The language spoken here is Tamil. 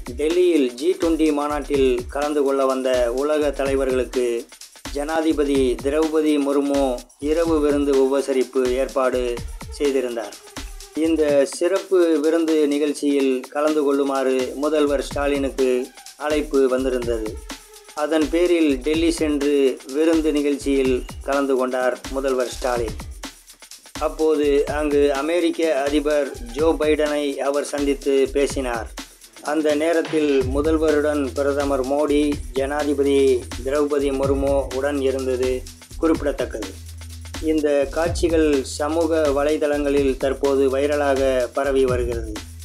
டெல்லியில் G20 மாநாட்டில் கலந்து கொள்ள வந்த உலக தலைவர்களுக்கு ஜனாதிபதி திரௌபதி முர்மு இரவு விருந்து உபசரிப்பு ஏற்பாடு செய்திருந்தார். இந்த சிறப்பு விருந்து நிகழ்ச்சியில் கலந்து கொள்ளுமாறு முதல்வர் ஸ்டாலினுக்கு அழைப்பு வந்திருந்தது. அதன் பேரில் டெல்லி சென்று விருந்து நிகழ்ச்சியில் கலந்து கொண்டார் முதல்வர் ஸ்டாலின். அப்போது அங்கு அமெரிக்க அதிபர் ஜோ பைடனை அவர் சந்தித்து பேசினார். அந்த நேரத்தில் முதல்வருடன் பிரதமர் மோடி, ஜனாதிபதி திரௌபதி முர்மு உடன் இருந்தது குறிப்பிடத்தக்கது. இந்த காட்சிகள் சமூக வலைதளங்களில் தற்போது வைரலாக பரவி வருகிறது.